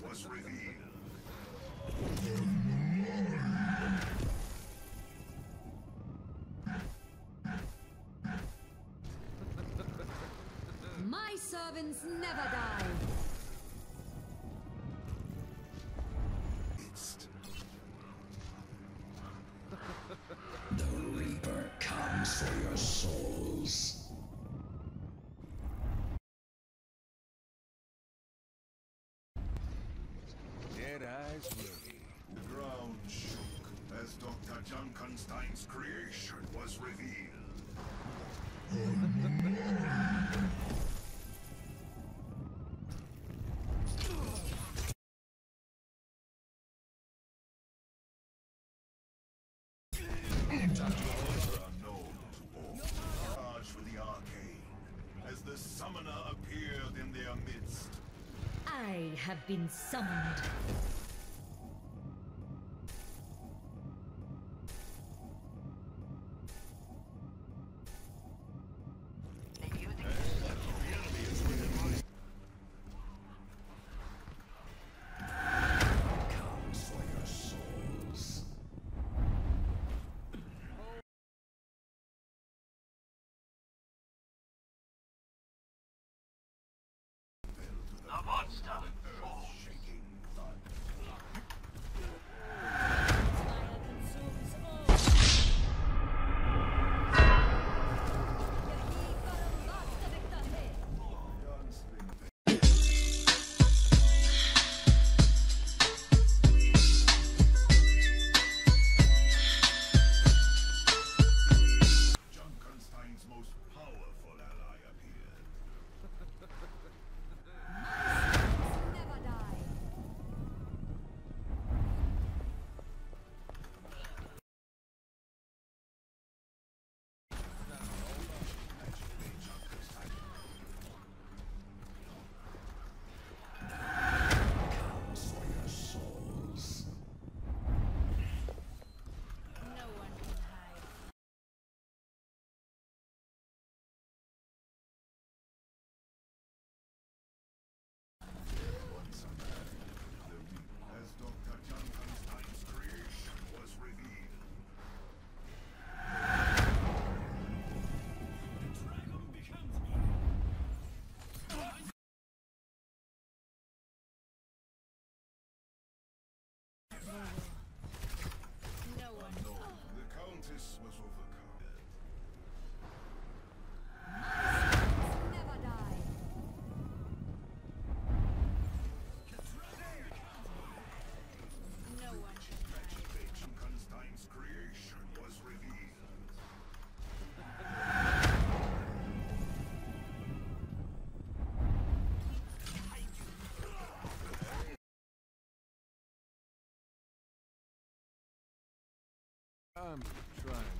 was revealed. My servants never die. The Reaper comes for your souls. Dead eyes ready. The ground shook as Dr. Junkenstein's creation was revealed. Unknown to all, charged with the arcane, as the summoner appeared in their midst. I have been summoned. Comes for your souls. A monster! Earth-shaking thud. Junkenstein's most powerful ally appeared. Never die. Comes for your souls. No one can hide. Once a man, as Dr. Junkenstein's creation was revealed. No one. Unknown, the Countess was overcome. Never die. No one can hide. Junkenstein's creation was revealed. I'm trying.